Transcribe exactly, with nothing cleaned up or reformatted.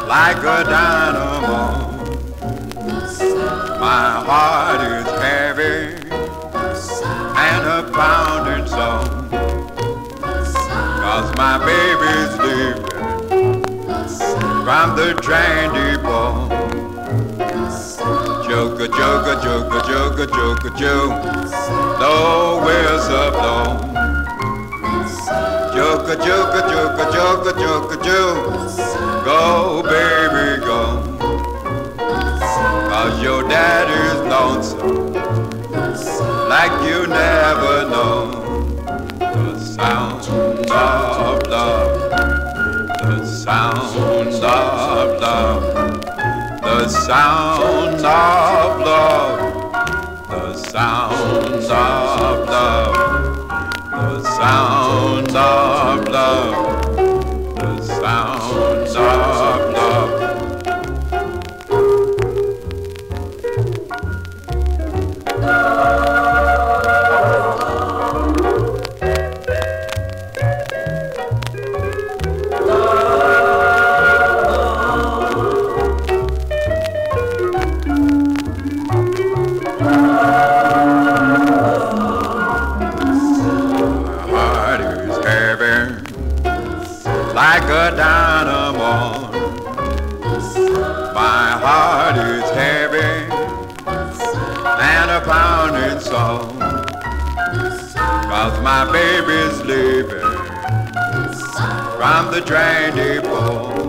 like a dynamo. My heart is heavy and a pounding so, 'cause my baby's leaving from the train depot. Joker, joker, joker, joker, joker, joker, the whistle blow. Joker, joker, joker, joker, joker, joker, go baby go, 'cause your daddy's lonesome like you never know. The sound of love, the sound of love, the sound of love, the sound of love, the sound of love, the sound of love. Like a dynamo, my heart is heavy and a pounding song, 'cause my baby's leaving from the train depot.